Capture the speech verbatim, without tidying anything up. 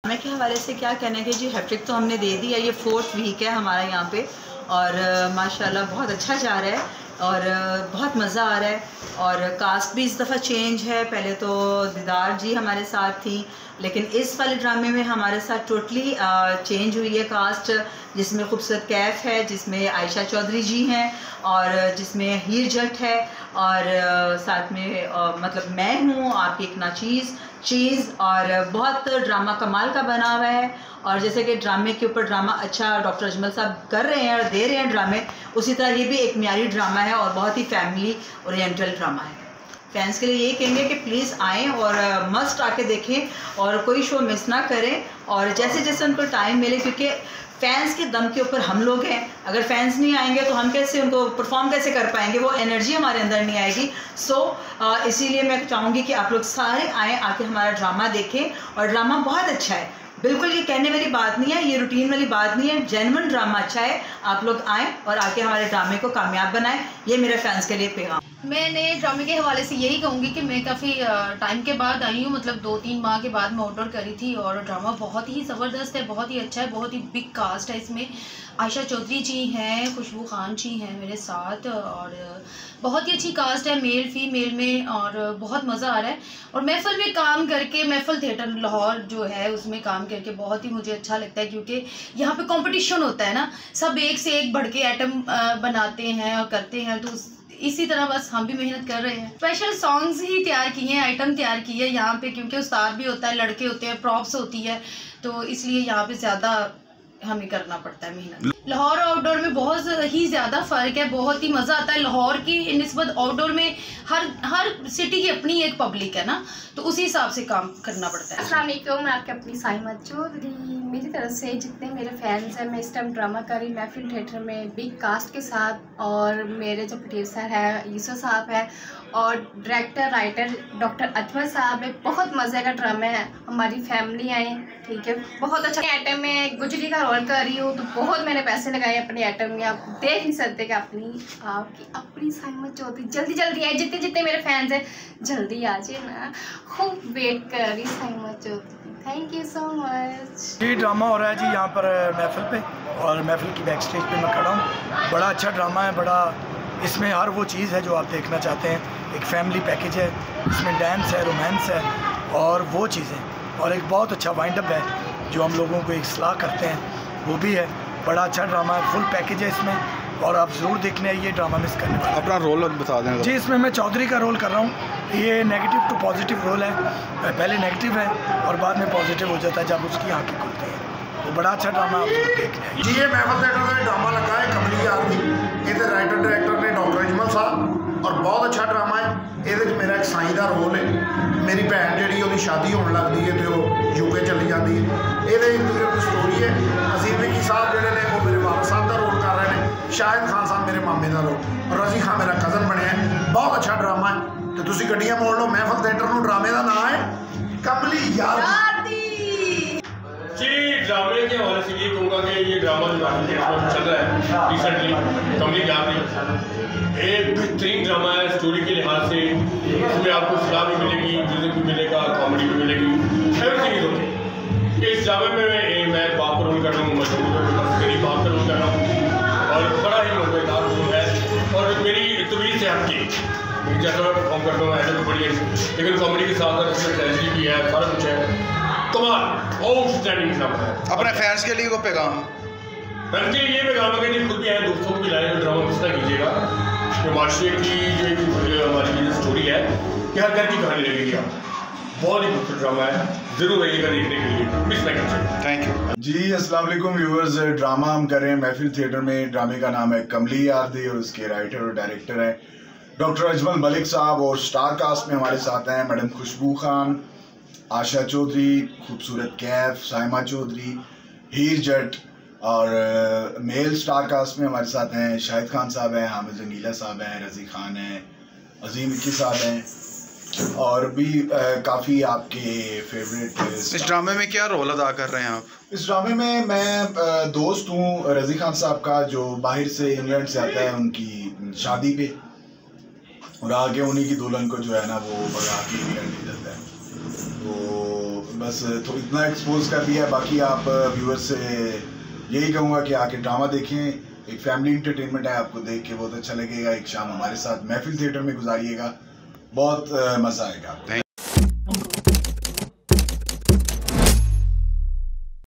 ड्रामे के हवाले से क्या कहना है कि जी हैट्रिक तो हमने दे दी है, ये फोर्थ वीक है हमारा यहाँ पे और माशाल्लाह बहुत अच्छा जा रहा है और बहुत मज़ा आ रहा है। और कास्ट भी इस दफ़ा चेंज है, पहले तो दीदार जी हमारे साथ थी लेकिन इस वाले ड्रामे में हमारे साथ टोटली चेंज हुई है कास्ट, जिसमें खूबसूरत कैफ है, जिसमें आयशा चौधरी जी हैं और जिसमें हीर जट है और साथ में आ, मतलब मैं हूँ आपकी एक नाचीज़ चीज़ और बहुत ड्रामा कमाल का बना हुआ है। और जैसे कि ड्रामे के ऊपर ड्रामा अच्छा डॉक्टर अजमल साहब कर रहे हैं और दे रहे हैं ड्रामे, उसी तरह ये भी एक म्यारी ड्रामा है और बहुत ही फैमिली ओरिएंटल ड्रामा है। फैंस के लिए यही कहेंगे कि प्लीज़ आएँ और मस्ट आके देखें और कोई शो मिस ना करें और जैसे जैसे उनको टाइम मिले, क्योंकि फैंस के दम के ऊपर हम लोग हैं, अगर फैंस नहीं आएंगे तो हम कैसे उनको परफॉर्म कैसे कर पाएंगे, वो एनर्जी हमारे अंदर नहीं आएगी। सो so, इसीलिए मैं चाहूँगी कि आप लोग सारे आएँ, आके हमारा ड्रामा देखें और ड्रामा बहुत अच्छा है, बिल्कुल ये कहने वाली बात नहीं है, ये रूटीन वाली बात नहीं है, जेन्युइन ड्रामा अच्छा है। आप लोग आएँ और आके हमारे ड्रामे को कामयाब बनाएं, ये मेरे फैंस के लिए पैगाम। मैंने ड्रामे के हवाले से यही कहूँगी कि मैं काफ़ी टाइम के बाद आई हूँ, मतलब दो तीन माह के बाद मैं ऑर्डर करी थी और ड्रामा बहुत ही ज़बरदस्त है, बहुत ही अच्छा है, बहुत ही बिग कास्ट है इसमें। आयशा चौधरी जी हैं, खुशबू खान जी हैं मेरे साथ और बहुत ही अच्छी कास्ट है मेल फीमेल में और बहुत मज़ा आ रहा है। और महफिल में काम करके, महफिल थिएटर लाहौर जो है उसमें काम करके बहुत ही मुझे अच्छा लगता है, क्योंकि यहाँ पे कंपटीशन होता है ना, सब एक से एक बढ़ के आइटम बनाते हैं और करते हैं, तो इसी तरह बस हम भी मेहनत कर रहे हैं। स्पेशल सॉन्ग्स ही तैयार किए हैं, आइटम तैयार किए हैं यहाँ पे, क्योंकि उस्ताद भी होता है, लड़के होते हैं, प्रॉप्स होती है, तो इसलिए यहाँ पे ज़्यादा हमें करना पड़ता है मेहनत। लाहौर और आउटडोर में बहुत ही ज़्यादा फ़र्क है, बहुत ही मज़ा आता है। लाहौर की निस्बत आउटडोर में हर हर सिटी की अपनी एक पब्लिक है ना, तो उसी हिसाब से काम करना पड़ता है। अस्सलाम वालेकुम, मैं आपकी अपनी साइमा चौधरी। मेरी तरफ से जितने मेरे फैंस हैं, मैं इस टाइम ड्रामा कर रही महफिल थिएटर में बिग कास्ट के साथ और मेरे जो प्रोड्यूसर है यूसुफ साहब है और डायरेक्टर राइटर डॉक्टर अजमल साहब है। बहुत मज़े का ड्रामा है, हमारी फैमिली आई, ठीक है, बहुत अच्छा आइटम में गुजरी का रोल कर रही हूँ, तो बहुत मैंने पैसे लगाए अपने आइटम में, आप देख नहीं सकते कि अपनी आपकी अपनी साइमा चौधरी जल्दी जल्दी आए, जितने जितने मेरे फैंस हैं जल्दी आ जाए ना, खूब वेट कर रही Saima Chaudhry. Thank you so much. ये ड्रामा हो रहा है जी यहाँ पर महफिल पे और महफिल की बैक स्टेज पे मैं खड़ा हूँ। बड़ा अच्छा ड्रामा है, बड़ा इसमें हर वो चीज़ है जो आप देखना चाहते हैं। एक फैमिली पैकेज है, इसमें डांस है, रोमांस है और वो चीज़ें, और एक बहुत अच्छा वाइंड अप है जो हम लोगों को एक सलाह करते हैं वो भी है। बड़ा अच्छा ड्रामा है, फुल पैकेज है इसमें और आप ज़रूर देखने आइए, ड्रामा मिस करने वाले। अपना रोल बता दें जी। इसमें मैं चौधरी का रोल कर रहा हूँ। ये नेगेटिव टू पॉजिटिव रोल है, पहले नेगेटिव है और बाद में पॉजिटिव हो जाता है जब उसकी आँखें खुलती हैं। तो बड़ा अच्छा ड्रामा आप जरूर देखने आइए जी। ये महफिल थिएटर में ड्रामा लगा है कमली आर्मी, ये राइटर डायरेक्टर ने डॉक्टर अजमल साहब और बहुत अच्छा ड्रामा है। ये मेरा एक साईं का रोल है, मेरी भैन जी वो शादी होने लगती है तो यूके चली जाती है। ये स्टोरी है। अजीम विकी साहब जोड़े ने वो मेरे वाला साहब का रोल कर रहे हैं, शाहिद खान साहब मेरे मामे का रोल और रजी खान मेरा कज़न बने हैं। बहुत अच्छा ड्रामा है, तो तुम गड्डियाँ मोड़ लो। महफिल थिएटर में ड्रामे का नाम है कमली यार जी। ड्रामे के हवाले से ये कहूँगा कि ये ड्रामा जो चल रहा है रिसेंटली कमली यार एक बेहतरीन ड्रामा है स्टोरी के लिहाज से। इसमें आपको सलाह भी मिलेगी, म्यूजिक भी मिलेगा, कॉमेडी भी मिलेगी, एवरीथिंग इज ओके। इस ड्रामे में मैं बाप का रोल कर रहा हूँ, मजबूत मेरी बाप का रोल कर रहा हूँ और बड़ा ही मजेदार रोल है और मेरी तवीज़ से हटके जैसा मैं परफॉर्म करता हूँ ऐसे तो बढ़िया, लेकिन कॉमेडी के साथ साथ इसमें ट्रेजेडी भी है, सारा कुछ है, कमाल आउटस्टैंडिंग ड्रामा है। अपने फैंस के लिए को पैगाम फैंस के लिए ये पैगाम है कि खुद भी आए, दोस्तों को भी लाए, जो ड्रामा मिस ना कीजिएगा। कि माशरे की जो हमारी जो स्टोरी है कि हर घर की कहानी लगेगी, आप बहुत ही खूबसूरत ड्रामा है, जरूर आइएगा देखने के लिए, मिस ना कीजिए। थैंक यू जी। अस्सलाम वालेकुम व्यूअर्स, ड्रामा हम कर रहे हैं महफिल थिएटर में। ड्रामे का नाम है कमली आरदी और उसके राइटर और डायरेक्टर हैं डॉक्टर अजमल मलिक साहब और स्टार कास्ट में हमारे साथ हैं मैडम खुशबू खान, आशा चौधरी, खूबसूरत कैफ, साइमा चौधरी, हीर जट और आ, मेल स्टार कास्ट में हमारे साथ हैं शाहिद खान साहब हैं, हामिद जंगीला साहब हैं, रजी खान हैं, अजीम विकी साहब हैं और भी काफ़ी आपके फेवरेट। इस ड्रामे में क्या रोल अदा कर रहे हैं आप? इस ड्रामे में मैं आ, दोस्त हूँ रजी खान साहब का, जो बाहर से इंग्लैंड से आता है उनकी शादी पे और आगे उन्हीं की दुल्हन को जो है ना वो भगा के इंग्लैंड ले जाता है। तो बस तो इतना एक्सपोज कर दिया है। बाकी आप व्यूअर्स से यही कहूँगा कि आके ड्रामा देखें, एक फैमिली इंटरटेनमेंट है, आपको देख के बहुत अच्छा लगेगा। एक शाम हमारे साथ महफिल थिएटर में गुजारिएगा, बहुत मज़ा आएगा आपको।